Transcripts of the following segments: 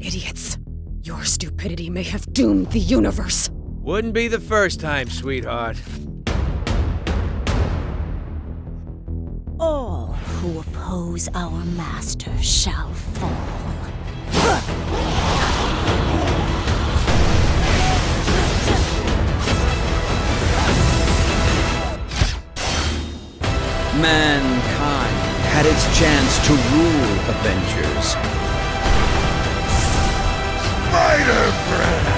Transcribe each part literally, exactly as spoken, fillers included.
Idiots. Your stupidity may have doomed the universe. Wouldn't be the first time, sweetheart. All who oppose our master shall fall. Mankind had its chance to rule Avengers. Spider breath!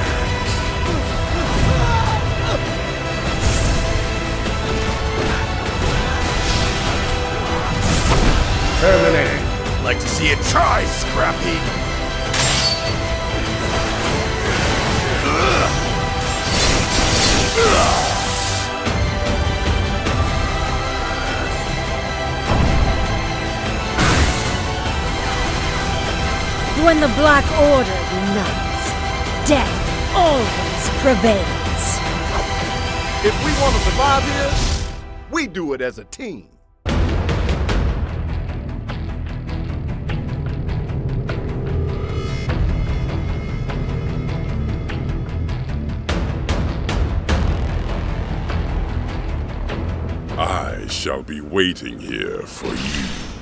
Terminated. Like to see it try, Scrappy! Ugh. Ugh. When the Black Order unites, death always prevails. If we want to survive here, we do it as a team. I shall be waiting here for you.